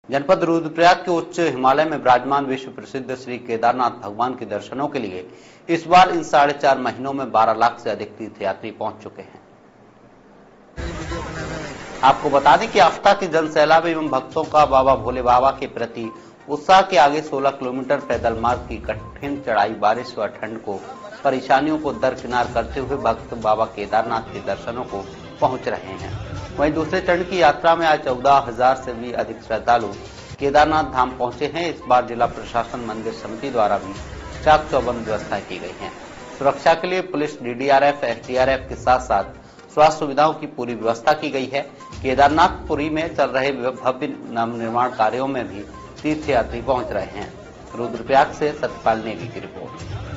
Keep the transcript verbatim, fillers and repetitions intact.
जनपद रुद्रप्रयाग के उच्च हिमालय में विराजमान विश्व प्रसिद्ध श्री केदारनाथ भगवान के दर्शनों के लिए इस बार इन साढ़े चार महीनों में बारह लाख से अधिक तीर्थयात्री पहुंच चुके हैं। आपको बता दें कि आस्था की जन सैलाब एवं भक्तों का बाबा भोले बाबा के प्रति उत्साह के आगे सोलह किलोमीटर पैदल मार्ग की कठिन चढ़ाई, बारिश व ठंड को परेशानियों को दरकिनार करते हुए भक्त बाबा केदारनाथ के दर्शनों को पहुंच रहे हैं। वहीं दूसरे चरण की यात्रा में आज चौदह हजार से भी अधिक श्रद्धालु केदारनाथ धाम पहुंचे हैं। इस बार जिला प्रशासन मंदिर समिति द्वारा भी चाक चौबंद व्यवस्था की गई है। सुरक्षा के लिए police, D D R F, S D R F के साथ साथ स्वास्थ्य सुविधाओं की पूरी व्यवस्था की गई है। केदारनाथपुरी में चल रहे भव्य नवनिर्माण कार्यों में भी तीर्थयात्री पहुंच रहे हैं। रुद्रप्रयाग से सत्यपाल नेगी की रिपोर्ट।